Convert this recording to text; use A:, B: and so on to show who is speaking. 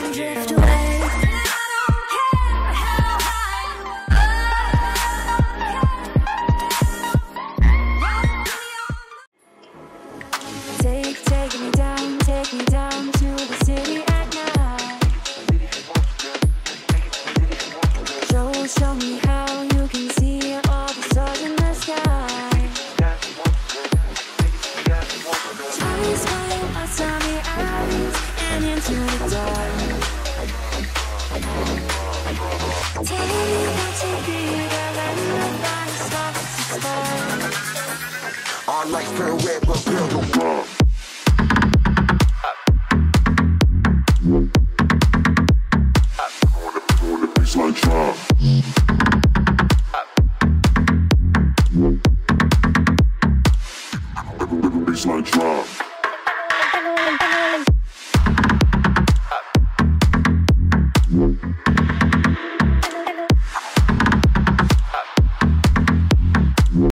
A: drift away. Take me down to the city at night. Show me how you can see all the stars in the sky. Eyes wide outside my eyes and into the dark. Tell me what you feel, and the fire starts to spark.
B: Our lights turn red, but build no wrong. Baseline drop. Baseline drop.